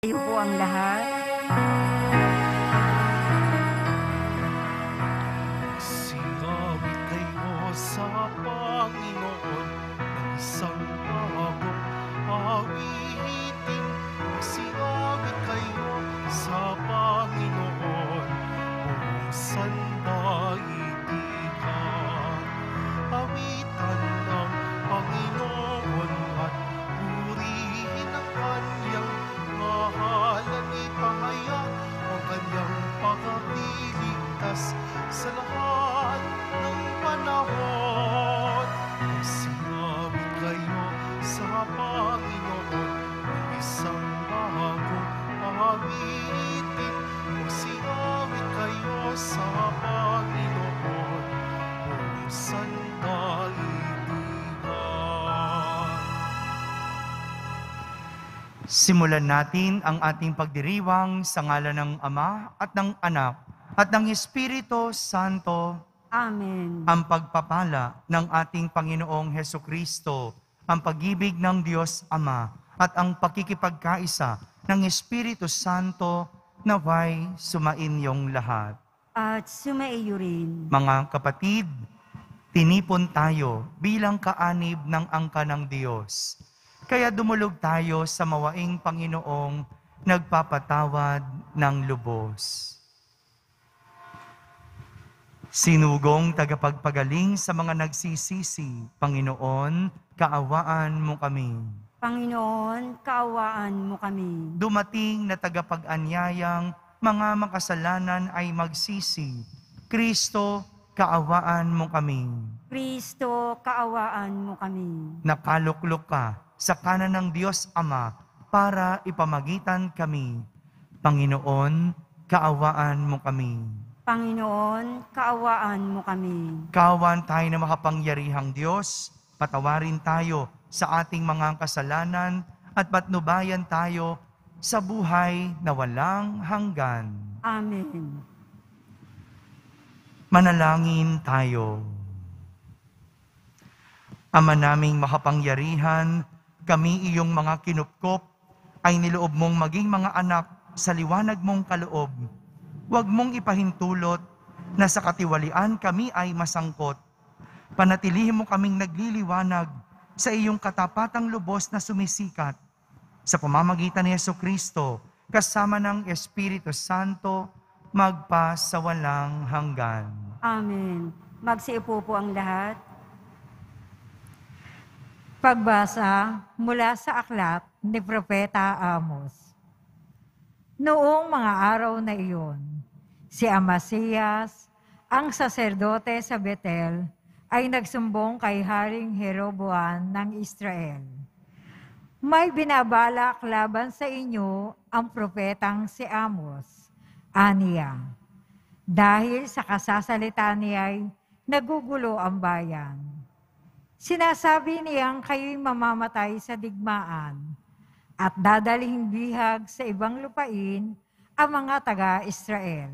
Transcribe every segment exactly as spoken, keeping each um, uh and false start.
Tayo po ang lahat. Sinawit kayo sa Panginoon ng isang bagong awitin. Sinawit kayo sa Panginoon buong sandaigdigan. Awitan ng Panginoon at purihin ang kanyang ngalan. Ipahayag ang kanyang pagkakiligtas sa lahat ng panahon. Sinawit kayo sa Panginoon ng isang bagong awitin. Sinawit kayo sa Panginoon buong sandaigdigan. Simulan natin ang ating pagdiriwang sa ngalan ng Ama at ng Anak at ng Espiritu Santo. Amen. Ang pagpapala ng ating Panginoong Hesukristo, ang pag-ibig ng Diyos Ama at ang pakikipagkaisa ng Espiritu Santo naway sumainyong lahat. At sumaiyo rin. Mga kapatid, tinipon tayo bilang kaanib ng angka ng Diyos. Kaya dumulog tayo sa mawaing Panginoong nagpapatawad ng lubos. Sinugong tagapagpagaling sa mga nagsisisi, Panginoon, kaawaan mo kami. Panginoon, kaawaan mo kami. Dumating na tagapag-anyayang mga makasalanan ay magsisi. Kristo, kaawaan mo kami. Kristo, kaawaan mo kami. Nakaluklok ka sa kanan ng Diyos Ama para ipamagitan kami. Panginoon, kaawaan mo kami. Panginoon, kaawaan mo kami. Kaawaan tayo na makapangyarihang Diyos, patawarin tayo sa ating mga kasalanan at patnubayan tayo sa buhay na walang hanggan. Amen. Manalangin tayo. Ama naming makapangyarihan, kami iyong mga kinupkop ay niloob mong maging mga anak sa liwanag mong kaloob. Huwag mong ipahintulot na sa katiwalian kami ay masangkot. Panatilihin mo kaming nagliliwanag sa iyong katapatang lubos na sumisikat. Sa pamamagitan ni Jesucristo, kasama ng Espiritu Santo, magpa sa walang hanggan. Amen. Magsiupo po ang lahat. Pagbasa mula sa aklat ni Propeta Amos. Noong mga araw na iyon, si Amasias, ang saserdote sa Betel, ay nagsumbong kay Haring Jeroboam ng Israel. May binabalak laban sa inyo ang propetang si Amos, aniya. Dahil sa kasasalita niya'y nagugulo ang bayan. Sinasabi niyang kayo'y mamamatay sa digmaan at dadalhin bihag sa ibang lupain ang mga taga-Israel.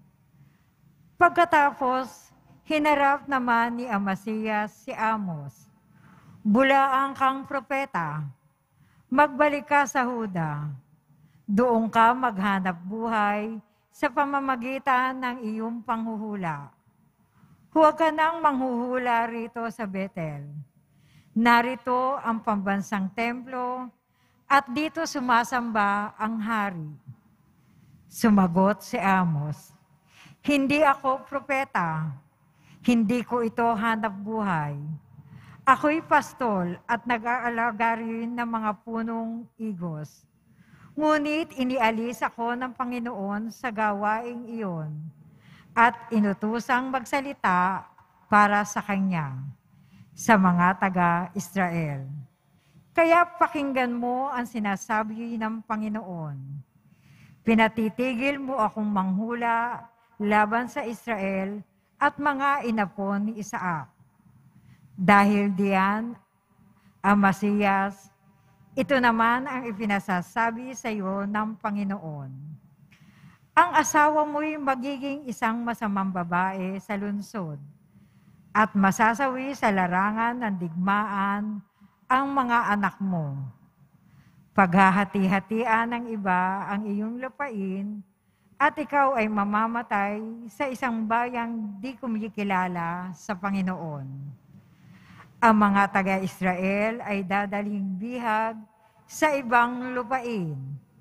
Pagkatapos, hinarap naman ni Amasias si Amos. Bulaang kang propeta, magbalik ka sa Huda. Doon ka maghanap buhay sa pamamagitan ng iyong panghuhula. Huwag ka nang manghuhula rito sa Betel. Narito ang pambansang templo at dito sumasamba ang hari. Sumagot si Amos, hindi ako propeta, hindi ko ito hanap buhay. Ako'y pastol at nag-aalaga rin ng mga punong igos. Ngunit inialis ako ng Panginoon sa gawaing iyon at inutusang magsalita para sa Kanya, sa mga taga-Israel. Kaya pakinggan mo ang sinasabi ng Panginoon. Pinatitigil mo akong manghula laban sa Israel at mga inapo ni Isaac. Dahil diyan, Amasias, ito naman ang ipinasasabi sa iyo ng Panginoon. Ang asawa mo'y magiging isang masamang babae sa lungsod at masasawi sa larangan ng digmaan ang mga anak mo. Paghahati-hatian ng iba ang iyong lupain, at ikaw ay mamamatay sa isang bayang di kumikilala sa Panginoon. Ang mga taga-Israel ay dadaling bihag sa ibang lupain.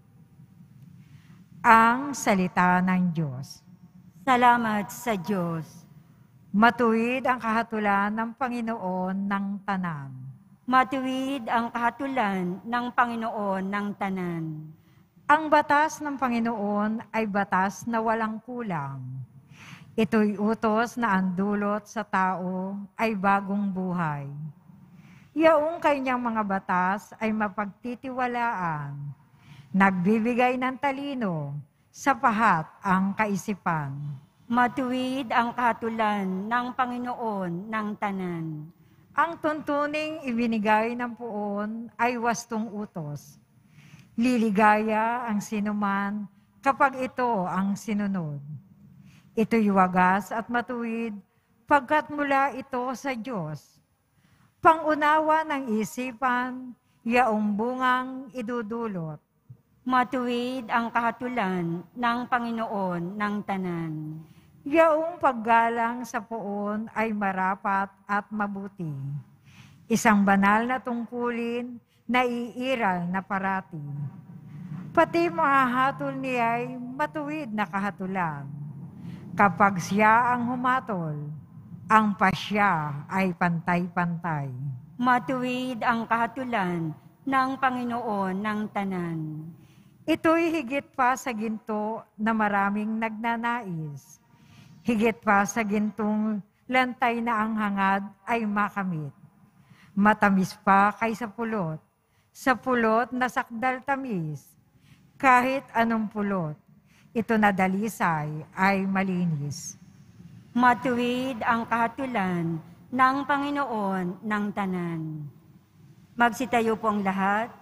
Ang salita ng Diyos. Salamat sa Diyos. Matuwid ang kahatulan ng Panginoon ng tanan. Matuwid ang kahatulan ng Panginoon ng tanan. Ang batas ng Panginoon ay batas na walang kulang. Ito'y utos na ang dulot sa tao ay bagong buhay. Yaong kanyang mga batas ay mapagtitiwalaan, nagbibigay ng talino, sa pahat ang kaisipan. Matuwid ang kahatulan ng Panginoon ng tanan. Ang tuntuning ibinigay ng puon ay wastong utos. Liligaya ang sinuman kapag ito ang sinunod. Ito'y wagas at matuwid pagkat mula ito sa Diyos. Pangunawa ng isipan, yaong bungang idudulot. Matuwid ang kahatulan ng Panginoon ng tanan. Yaong paggalang sa puon ay marapat at mabuti. Isang banal na tungkulin na iiral na parati. Pati mga hatol niya ay matuwid na kahatulan. Kapag siya ang humatol, ang pasya ay pantay-pantay. Matuwid ang kahatulan ng Panginoon ng tanan. Ito'y higit pa sa ginto na maraming nagnanais. Higit pa sa gintong lantay na ang hangad ay makamit. Matamis pa kaysa pulot, sa pulot na sakdal tamis. Kahit anong pulot, ito na dalisay ay malinis. Matuwid ang kahatulan ng Panginoon ng tanan. Magsitayo po ang lahat.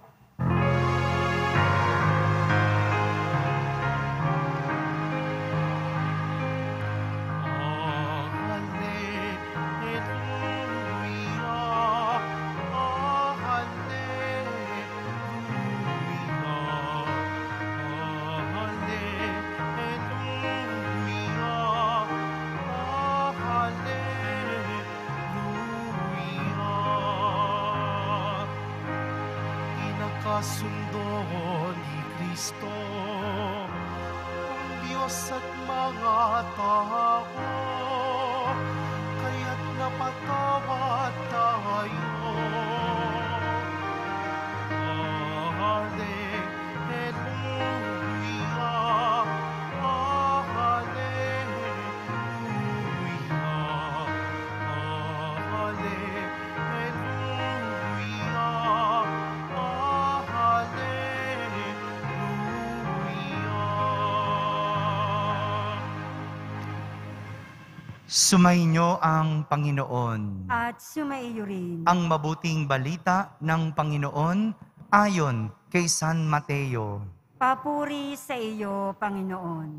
Kasundo ni Kristo, ang Diyos at mga tao, kaya't napatawad tayo. Hallelujah, Sumainyo ang Panginoon. At sumaiyo rin. Ang mabuting balita ng Panginoon ayon kay San Mateo. Papuri sa iyo, Panginoon.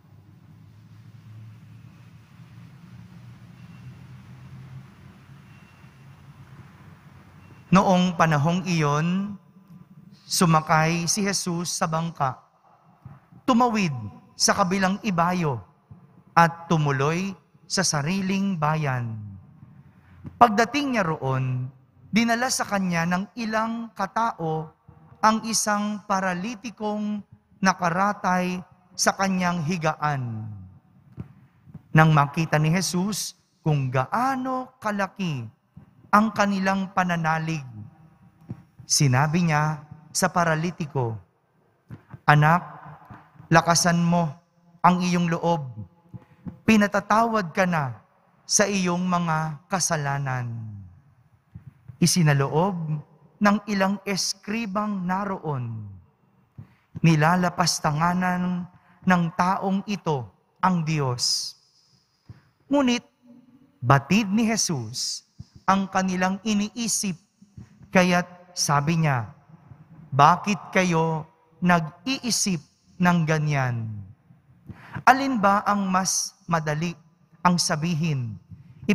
Noong panahong iyon, sumakay si Jesus sa bangka, tumawid sa kabilang ibayo, at tumuloy sa sariling bayan. Pagdating niya roon, dinala sa kanya ng ilang katao ang isang paralitikong nakaratay sa kanyang higaan. Nang makita ni Jesus kung gaano kalaki ang kanilang pananalig, sinabi niya sa paralitiko, "Anak, lakasan mo ang iyong loob. Pinatatawad ka na sa iyong mga kasalanan." Isinaloob ng ilang eskribang naroon. Nilalapastanganan ng taong ito ang Diyos. Ngunit batid ni Jesus ang kanilang iniisip, kaya't sabi niya, "Bakit kayo nag-iisip ng ganyan? Alin ba ang mas madali ang sabihin,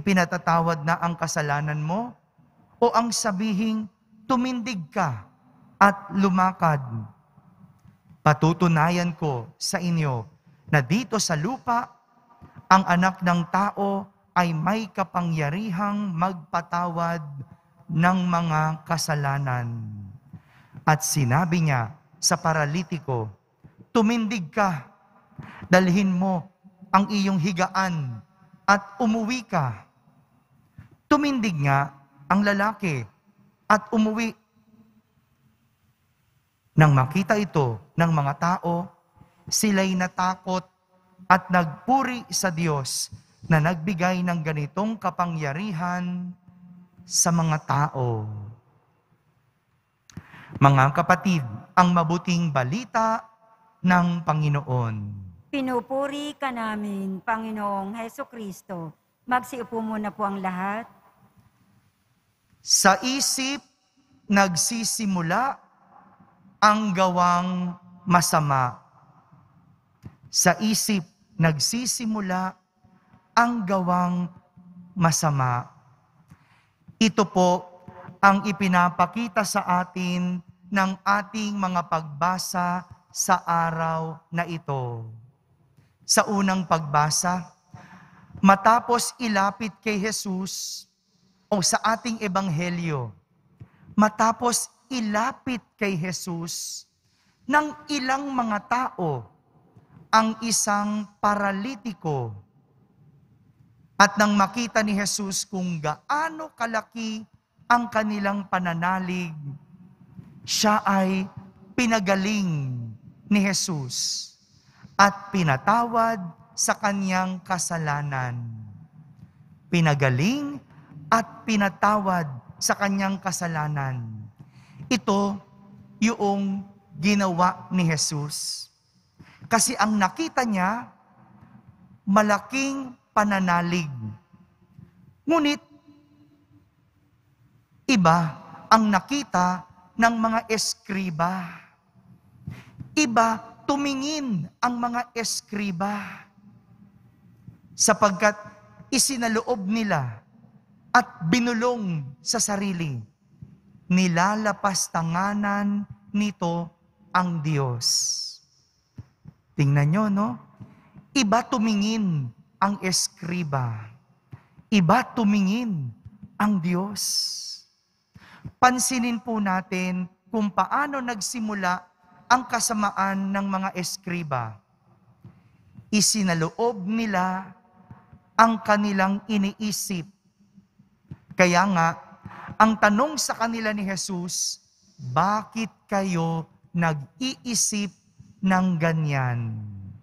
ipinatatawad na ang kasalanan mo, o ang sabihing tumindig ka at lumakad. Patutunayan ko sa inyo na dito sa lupa, ang anak ng tao ay may kapangyarihang magpatawad ng mga kasalanan. At sinabi niya sa paralitiko, tumindig ka, dalhin mo ang iyong higaan at umuwi ka. Tumindig nga ang lalaki at umuwi. Nang makita ito ng mga tao, sila'y natakot at nagpuri sa Diyos na nagbigay ng ganitong kapangyarihan sa mga tao. Mga kapatid, ang mabuting balita ng Panginoon. Pinupuri ka namin, Panginoong Hesukristo. Magsiupo muna po ang lahat. Sa isip, nagsisimula ang gawang masama. Sa isip, nagsisimula ang gawang masama. Ito po ang ipinapakita sa atin ng ating mga pagbasa sa araw na ito. Sa unang pagbasa, matapos ilapit kay Jesus o sa ating ebanghelyo, matapos ilapit kay Jesus ng ilang mga tao ang isang paralitiko. At nang makita ni Jesus kung gaano kalaki ang kanilang pananalig, siya ay pinagaling ni Jesus at pinatawad sa kanyang kasalanan. Pinagaling at pinatawad sa kanyang kasalanan. Ito yung ginawa ni Jesus. Kasi ang nakita niya, malaking pananalig. Ngunit, iba ang nakita ng mga eskriba. Iba tumingin ang mga eskriba. Sapagkat isinaloob nila at binulong sa sarili. Nilalapastanganan nito ang Diyos. Tingnan nyo, no? Iba tumingin ang eskriba. Iba tumingin ang Diyos. Pansinin po natin kung paano nagsimula ang kasamaan ng mga eskriba. Isinaloob nila ang kanilang iniisip. Kaya nga, ang tanong sa kanila ni Jesus, bakit kayo nag-iisip ng ganyan?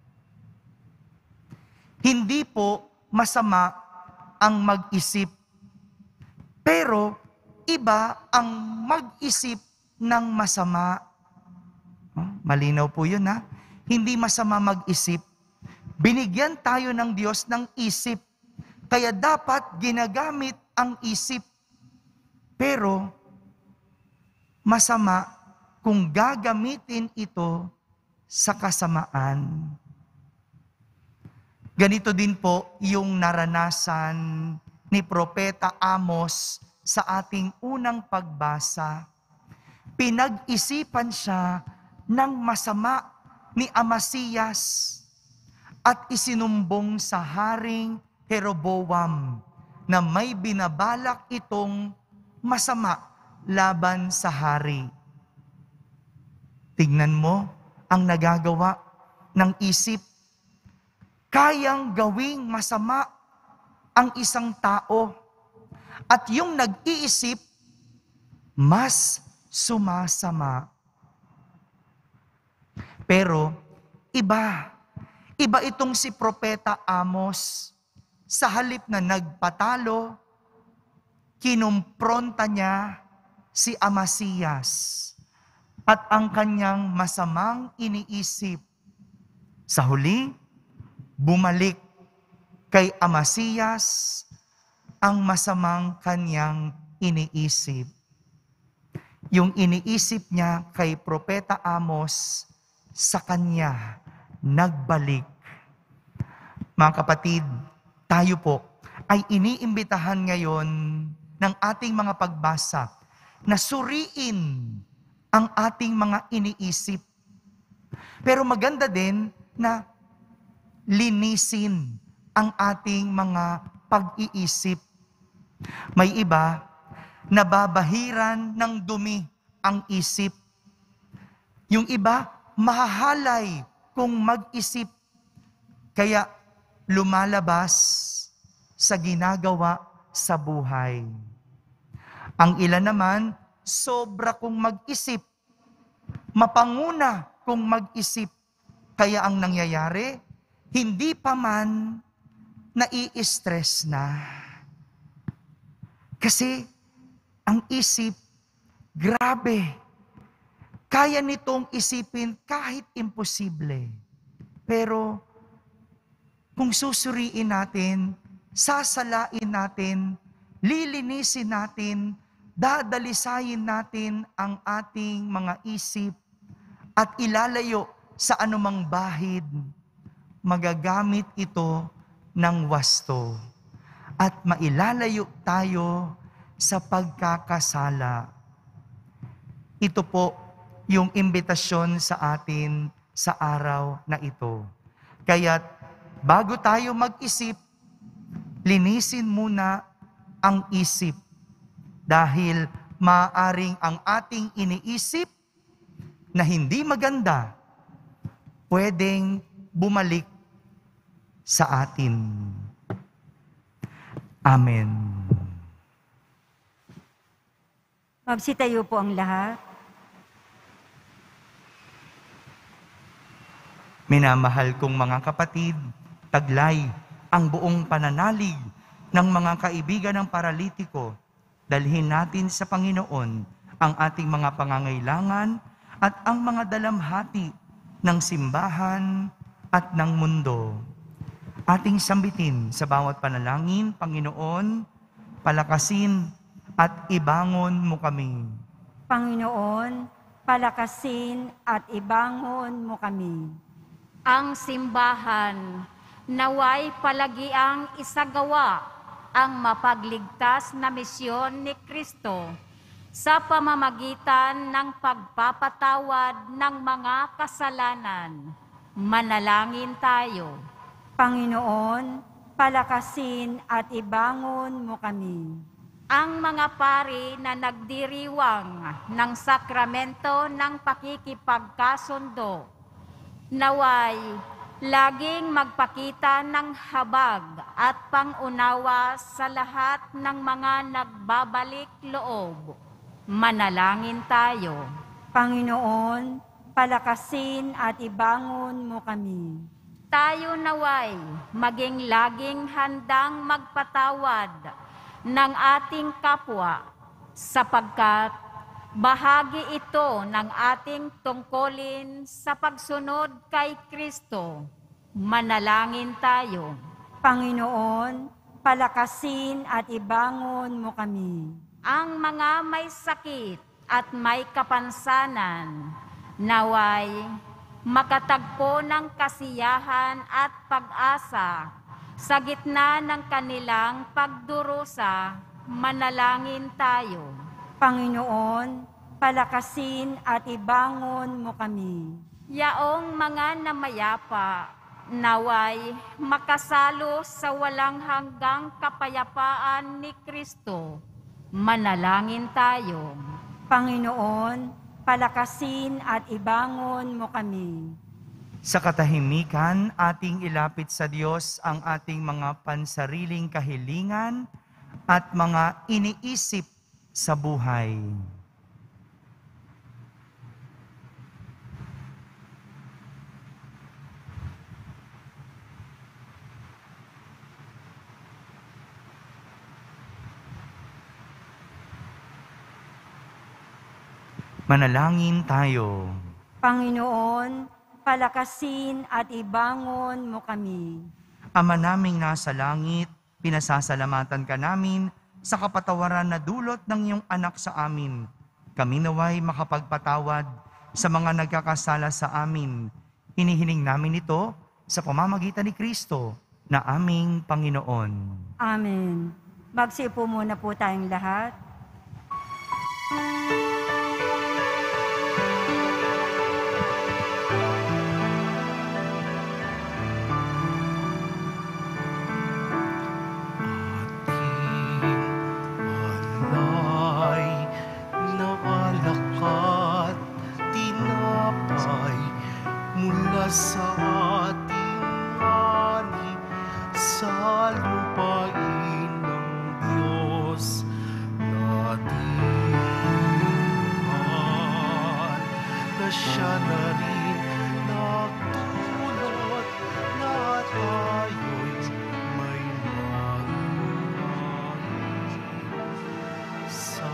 Hindi po masama ang mag-isip, pero iba ang mag-isip ng masama. Oh, malinaw po yun, ha? Hindi masama mag-isip. Binigyan tayo ng Diyos ng isip, kaya dapat ginagamit ang isip. Pero masama kung gagamitin ito sa kasamaan. Ganito din po yung naranasan ni Propeta Amos sa ating unang pagbasa. Pinag-isipan siya ng masama ni Amasiyas at isinumbong sa Haring Jeroboam na may binabalak itong masama laban sa hari. Tingnan mo ang nagagawa ng isip. Kayang gawing masama ang isang tao. At yung nag-iisip, mas sumasama. Pero, iba. Iba itong si Propeta Amos. Sa halip na nagpatalo, kinumpronta niya si Amasiyas at ang kanyang masamang iniisip. Sa huli, bumalik kay Amasiyas ang masamang kanyang iniisip. Yung iniisip niya kay Propeta Amos, sa kanya nagbalik. Mga kapatid, tayo po ay iniimbitahan ngayon ng ating mga pagbasa na suriin ang ating mga iniisip. Pero maganda din na linisin ang ating mga pag-iisip. May iba, nababahiran ng dumi ang isip. Yung iba, mahahalay kung mag-isip. Kaya lumalabas sa ginagawa sa buhay. Ang ilan naman, sobra kung mag-isip. Mapanguna kung mag-isip. Kaya ang nangyayari, hindi pa man nai-stress na. Kasi ang isip, grabe. Kaya nitong isipin kahit imposible. Pero kung susuriin natin, sasalain natin, lilinisin natin, dadalisayin natin ang ating mga isip at ilalayo sa anumang bahid, magagamit ito ng wasto at mailalayo tayo sa pagkakasala. Ito po yung imbitasyon sa atin sa araw na ito. Kaya't bago tayo mag-isip, linisin muna ang isip dahil maaaring ang ating iniisip na hindi maganda pwedeng bumalik sa atin. Amen. Magsitayo po ang lahat. Minamahal kong mga kapatid, taglay ang buong pananalig ng mga kaibigan ng paralitiko. Dalhin natin sa Panginoon ang ating mga pangangailangan at ang mga dalamhati ng simbahan at ng mundo. Ating sambitin sa bawat panalangin, Panginoon, palakasin at ibangon mo kami. Panginoon, palakasin at ibangon mo kami. Ang simbahan, naway palagiang isagawa ang mapagligtas na misyon ni Kristo sa pamamagitan ng pagpapatawad ng mga kasalanan. Manalangin tayo. Panginoon, palakasin at ibangon mo kami. Ang mga pari na nagdiriwang ng sakramento ng pakikipagkasundo, naway laging magpakita ng habag at pangunawa sa lahat ng mga nagbabalik loob. Manalangin tayo. Panginoon, palakasin at ibangon mo kami. Tayo naway maging laging handang magpatawad ng ating kapwa sapagkat bahagi ito ng ating tungkulin sa pagsunod kay Kristo. Manalangin tayo. Panginoon, palakasin at ibangon mo kami. Ang mga may sakit at may kapansanan, naway makatagpo ng kasiyahan at pag-asa sa gitna ng kanilang pagdurusa. Manalangin tayo. Panginoon, palakasin at ibangon mo kami. Yaong mga namayapa, naway makasalo sa walang hanggang kapayapaan ni Kristo. Manalangin tayo. Panginoon, palakasin at ibangon mo kami. Sa katahimikan, ating ilapit sa Diyos ang ating mga pansariling kahilingan at mga iniisip sa buhay. Manalangin tayo. Panginoon, palakasin at ibangon mo kami. Ama naming nasa langit, pinasasalamatan ka namin sa kapatawaran na dulot ng iyong anak sa amin. Kami naway makapagpatawad sa mga nagkakasala sa amin. Hinihiling namin ito sa pamamagitan ni Kristo na aming Panginoon. Amen. Magsiupo muna po tayong lahat. sa ating ani sa lupain ng Diyos natin. Na siya na rin nagtulot na tayo'y may mabuhay sa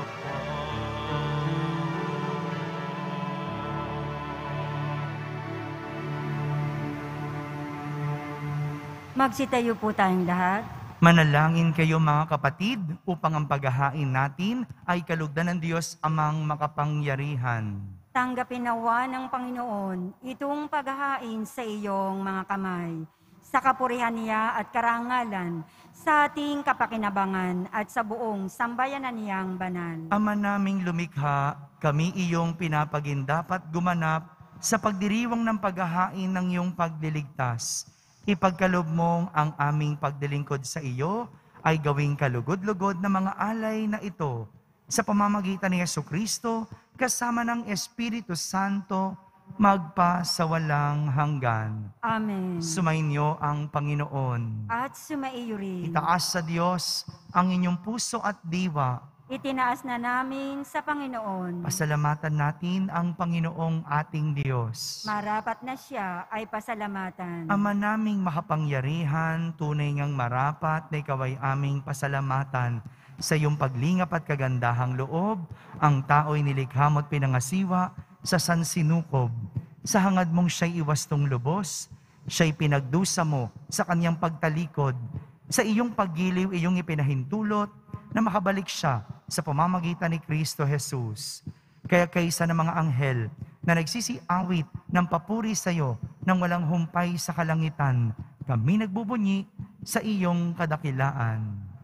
Magsitayo po tayong lahat. Manalangin kayo mga kapatid upang ang paghahain natin ay kalugdan ng Diyos amang makapangyarihan. Tanggapin nawa ng Panginoon itong paghahain sa iyong mga kamay, sa kapurihan niya at karangalan, sa ating kapakinabangan at sa buong sambayanan niyang banal. Ama naming lumikha, kami iyong pinapagindapat gumanap sa pagdiriwang ng paghahain ng iyong pagliligtas. Ipagkalob mong ang aming pagdilingkod sa iyo ay gawing kalugod-lugod na mga alay na ito sa pamamagitan ni Jesucristo kasama ng Espiritu Santo magpa sa walang hanggan. Amen. Sumainyo ang Panginoon. At sumaiyo rin. Itaas sa Diyos ang inyong puso at diwa. Itinaas na namin sa Panginoon. Pasalamatan natin ang Panginoong ating Diyos. Marapat na siya ay pasalamatan. Ama naming makapangyarihan, tunay ngang marapat na ikaw ay aming pasalamatan. Sa iyong paglingap at kagandahang loob, ang tao'y nilikha mo't pinangasiwa sa sansinukob. Sa hangad mong siya'y iwastong lubos, siya'y pinagdusa mo sa kanyang pagtalikod. Sa iyong paggiliw, iyong ipinahintulot na makabalik siya sa pamamagitan ni Kristo Jesus. Kaya kaysa ng mga anghel na nagsisiawit ng papuri sa iyo nang walang humpay sa kalangitan, kami nagbubunyi sa iyong kadakilaan.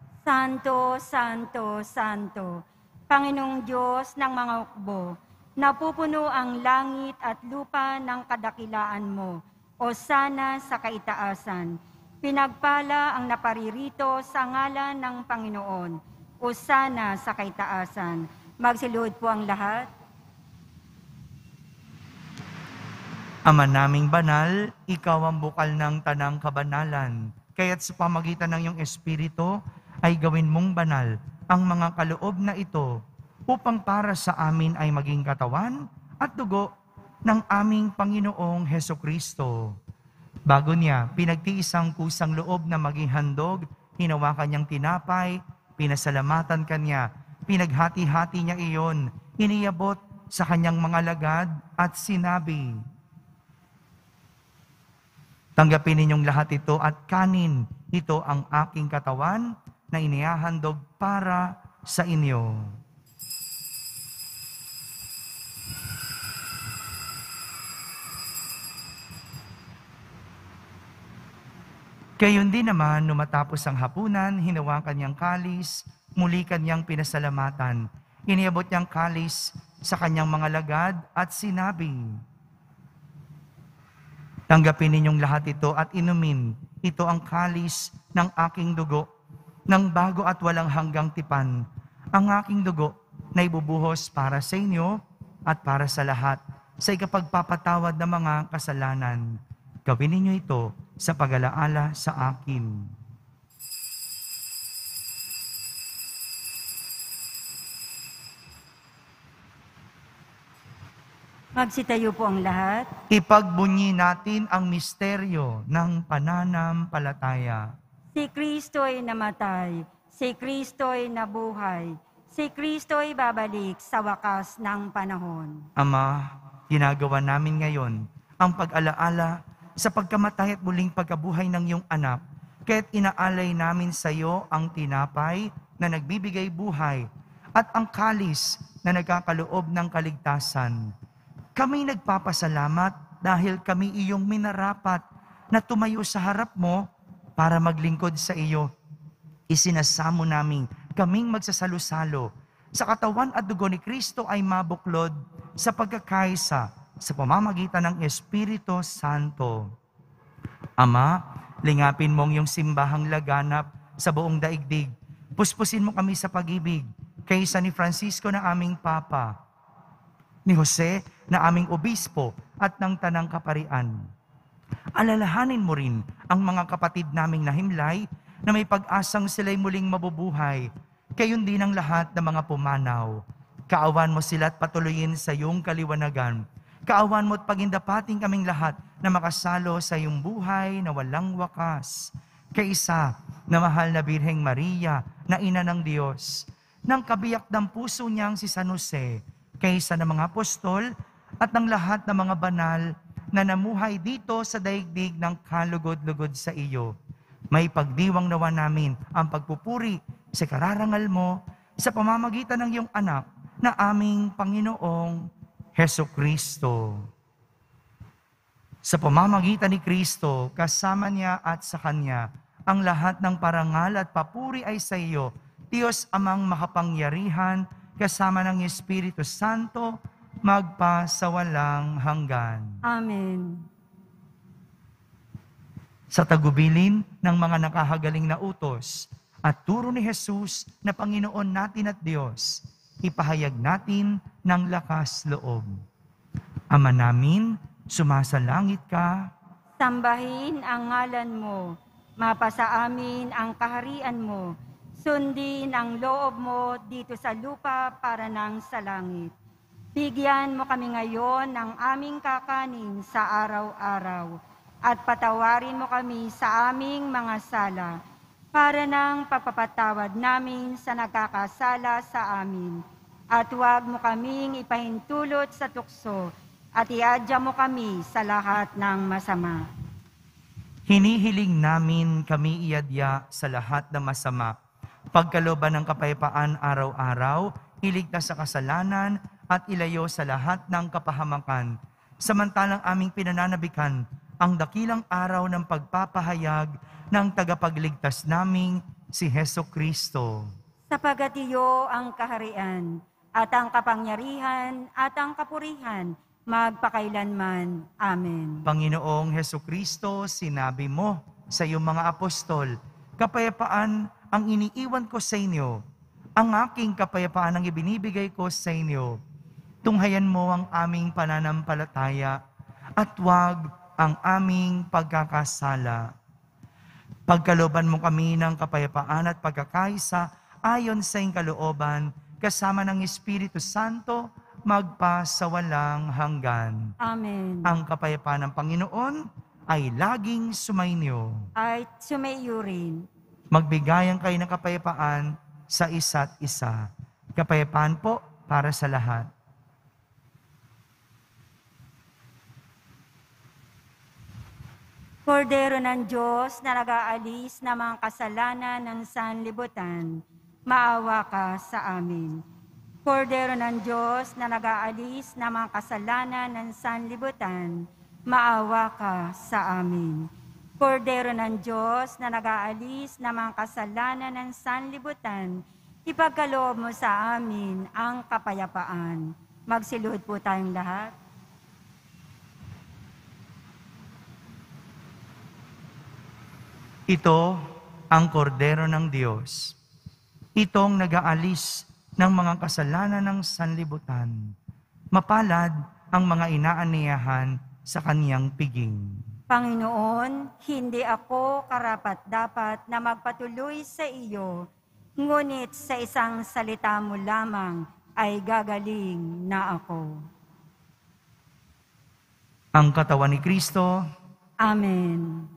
Santo, Santo, Santo, Panginoong Diyos ng mga hukbo, napupuno ang langit at lupa ng kadakilaan mo, o sana sa kaitaasan. Pinagpala ang naparirito sa ngalan ng Panginoon, o sana sa kaitaasan. Magsiluhod po ang lahat. Ama naming banal, ikaw ang bukal ng tanang kabanalan. Kaya't sa pamagitan ng iyong Espiritu, ay gawin mong banal ang mga kaloob na ito upang para sa amin ay maging katawan at dugo ng aming Panginoong Hesukristo. Bago niya, pinagtiis ang kusang loob na maging handog, hinawakan niyang tinapay, pinasalamatan kanya, pinaghati-hati niya iyon, iniyabot sa kanyang mga lagad at sinabi, tanggapin ninyong lahat ito at kanin, ito ang aking katawan na inihahandog para sa inyo. Gayon din naman, numatapos ang hapunan, hinawakan niyang kalis, muli kanyang pinasalamatan. Iniabot niyang kalis sa kanyang mga lagad at sinabi, tanggapin ninyong lahat ito at inumin. Ito ang kalis ng aking dugo, ng bago at walang hanggang tipan. Ang aking dugo na ibubuhos para sa inyo at para sa lahat sa ikapagpapatawad ng mga kasalanan. Gawin ninyo ito sa pag-alaala sa akin. Magsitayo po ang lahat. Ipagbunyi natin ang misteryo ng pananampalataya. Si Kristo'y namatay, si Kristo'y nabuhay, si Kristo'y babalik sa wakas ng panahon. Ama, ginagawa namin ngayon ang pag-alaala sa pagkamatay at muling pagkabuhay ng iyong anak, kaya't inaalay namin sa iyo ang tinapay na nagbibigay buhay at ang kalis na nagkakaloob ng kaligtasan. Kami nagpapasalamat dahil kami iyong minarapat na tumayo sa harap mo para maglingkod sa iyo. Isinasamo namin kaming magsasalo-salo sa katawan at dugo ni Kristo ay mabuklod sa pagkakaisa sa pamamagitan ng Espiritu Santo. Ama, lingapin mong yung simbahang laganap sa buong daigdig. Puspusin mo kami sa pag-ibig kaysa ni Francisco na aming Papa, ni Jose na aming obispo at ng tanang kaparian. Alalahanin mo rin ang mga kapatid naming nahimlay na may pag-asang sila'y muling mabubuhay, kayon din ang lahat ng mga pumanaw. Kaawan mo sila at patuloyin sa iyong kaliwanagan. Kaawan mo at pagindapating kaming lahat na makasalo sa iyong buhay na walang wakas. Kaisa na mahal na Birheng Maria, na ina ng Diyos, ng kabiyak ng puso niyang si San Jose, kaysa ng mga apostol at ng lahat ng mga banal na namuhay dito sa daigdig ng kalugod-lugod sa iyo. May pagdiwang nawa namin ang pagpupuri sa kararangal mo sa pamamagitan ng iyong anak na aming Panginoong Heso Kristo. Sa pamamagitan ni Kristo, kasama niya at sa Kanya, ang lahat ng parangal at papuri ay sa iyo, Diyos amang makapangyarihan, kasama ng Espiritu Santo, magpa sa walang hanggan. Amen. Sa tagubilin ng mga nakahagaling na utos at turo ni Jesus na Panginoon natin at Diyos, ipahayag natin ng lakas loob. Ama namin, sumasalangit ka. Sambahin ang ngalan mo, mapasa amin ang kaharian mo, sundin ang loob mo dito sa lupa para nang sa langit. Bigyan mo kami ngayon ng aming kakanin sa araw-araw at patawarin mo kami sa aming mga sala para nang pagpapatawad namin sa nagkakasala sa amin. At huwag mo kaming ipahintulot sa tukso at iadya mo kami sa lahat ng masama. Hinihiling namin kami iadya sa lahat ng masama. Pagkalooban ng kapayapaan araw-araw, iligtas sa kasalanan at ilayo sa lahat ng kapahamakan. Samantalang aming pinananabikan ang dakilang araw ng pagpapahayag ng tagapagligtas naming si Heso Kristo. Sapagat iyo ang kaharian at ang kapangyarihan at ang kapurihan magpakailanman. Amen. Panginoong Heso Kristo, sinabi mo sa iyong mga apostol, kapayapaan ang iniiwan ko sa inyo, ang aking kapayapaan ang ibinibigay ko sa inyo. Tunghayan mo ang aming pananampalataya at huwag ang aming pagkakasala. Pagkalooban mo kami ng kapayapaan at pagkakaisa ayon sa iyong kalooban, kasama ng Espiritu Santo, magpa sa walang hanggan. Amen. Ang kapayapaan ng Panginoon ay laging sumainyo. Ay sumayo rin. Magbigayan kayo ng kapayapaan sa isa't isa. Kapayapaan po para sa lahat. Kordero ng Diyos na nag-aalis ng mga kasalanan ng sanlibutan, maawa ka sa amin. Kordero ng Diyos na nag-aalis ng mga kasalanan ng sanlibutan, maawa ka sa amin. Kordero ng Diyos na nag-aalis ng mga kasalanan ng sanlibutan, ipagkaloob mo sa amin ang kapayapaan. Magsiluhod po tayong lahat. Ito ang kordero ng Diyos. Itong nag-aalis ng mga kasalanan ng sanlibutan. Mapalad ang mga inaaniyahan sa kaniyang piging. Panginoon, hindi ako karapat-dapat na magpatuloy sa iyo, ngunit sa isang salita mo lamang ay gagaling na ako. Ang katawan ni Kristo. Amen.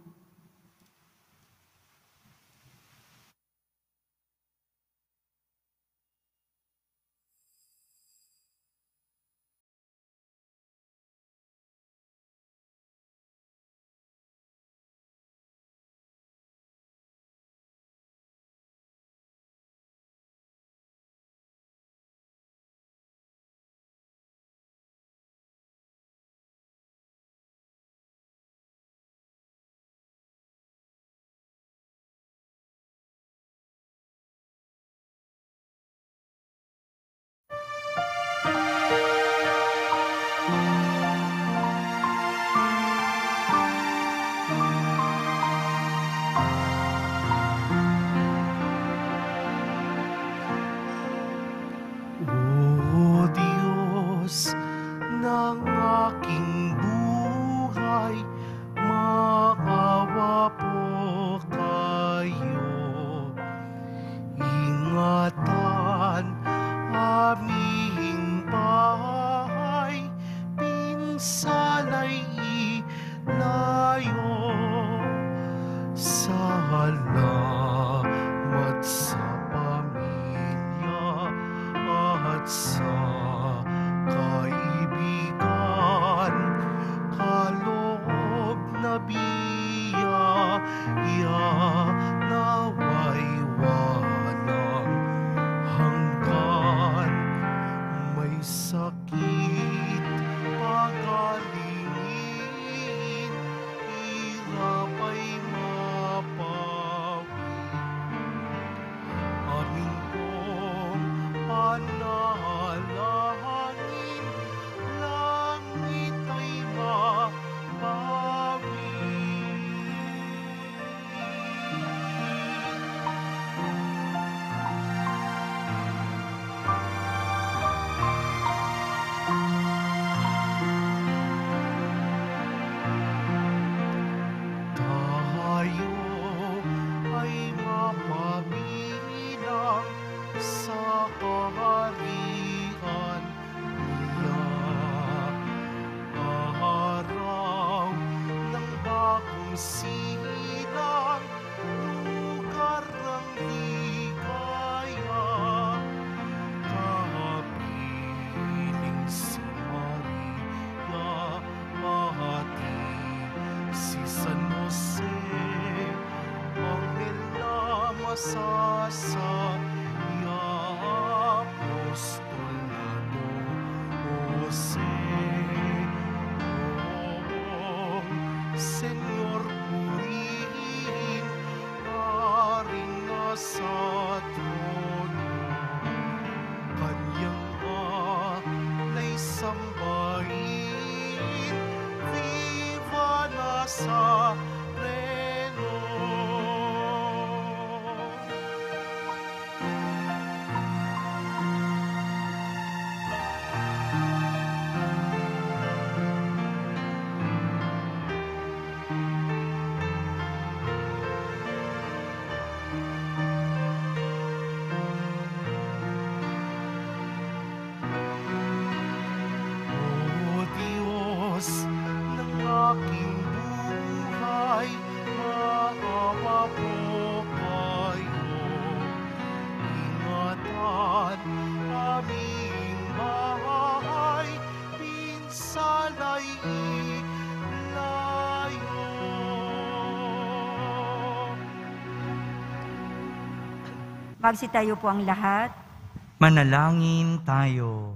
nabiyaya, naway walang hanggan. May sakit pagalingin, hirap ay mapawi. Amin pong panalangin, langit ay mapawi. Tayo ay mapabilang sa kaharian niya. Araw ng bagong silang, lugar ng ligaya. Kapiling si Maria, mahati si San Jose, anghel na masasaya, apostol na Jose. Oh, Senyor, purihin, paring nasa trono, kanyang alay sambahin, viva Nazareno. O Diyos ng aking buhay, maawa po kayo. Ingatan aming bahay, pinsala'y ilayo. Magsitayo po ang lahat. Manalangin tayo.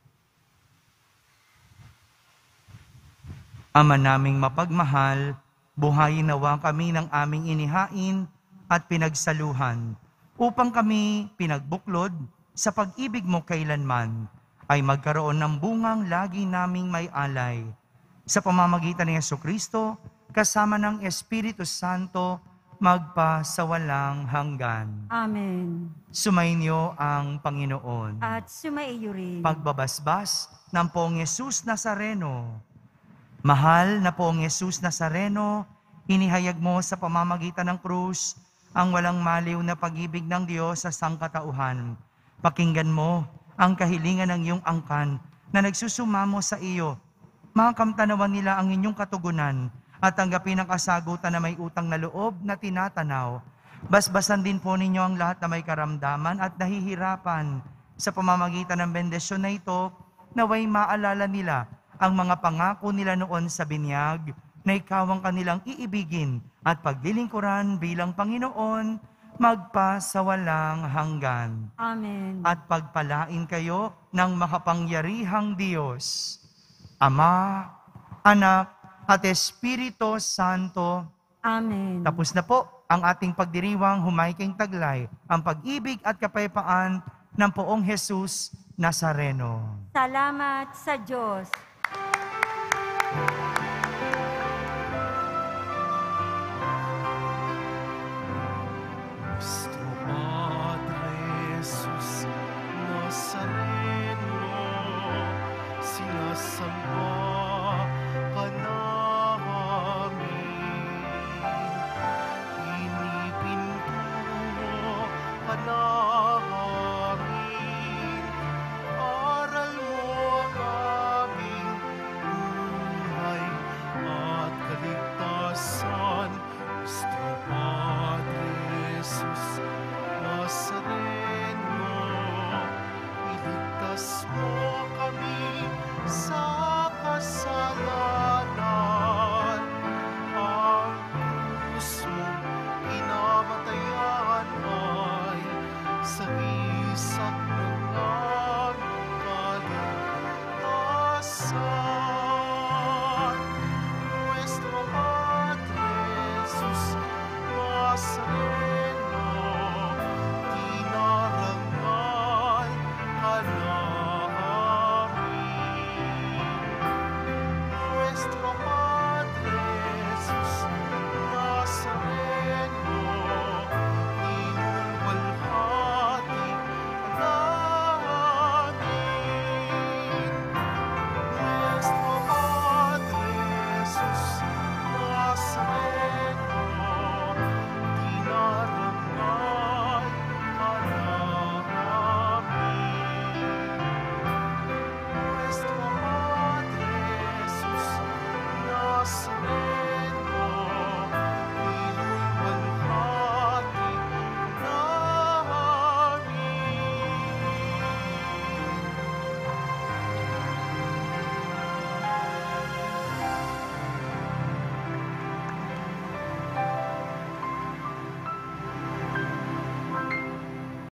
Ama naming mapagmahal, buhayin nawa kami ng aming inihain at pinagsaluhan, upang kami pinagbuklod sa pag-ibig mo kailanman, ay magkaroon ng bungang lagi naming may alay. Sa pamamagitan ni Jesucristo, kasama ng Espiritu Santo, magpa sa walang hanggan. Amen. Sumainyo ang Panginoon. At sumaiyo rin. Pagbabasbas ng Poong Yesus Nazareno. Mahal na Poong Yesus Nazareno, inihayag mo sa pamamagitan ng krus ang walang maliw na pag-ibig ng Diyos sa sangkatauhan. Pakinggan mo ang kahilingan ng iyong angkan na nagsusumamo sa iyo. Makamtanawan nila ang inyong katugunan at tanggapin ang kasagutan na may utang na loob na tinatanaw. Basbasan din po ninyo ang lahat na may karamdaman at nahihirapan. Sa pamamagitan ng bendisyon na ito, naway maalala nila ang mga pangako nila noon sa binyag na ikaw ang kanilang iibigin at paglilingkuran bilang Panginoon magpa sa walang hanggan. Amen. At pagpalain kayo ng makapangyarihang Diyos, Ama, Anak, at Espiritu Santo. Amen. Tapos na po ang ating pagdiriwang humayking taglay, ang pag-ibig at kapayapaan ng Poong Jesus Nazareno. Salamat sa Diyos. Nuestro Padre Jesus Nazareno, sinasamba ka namin, inipintuho ka namin.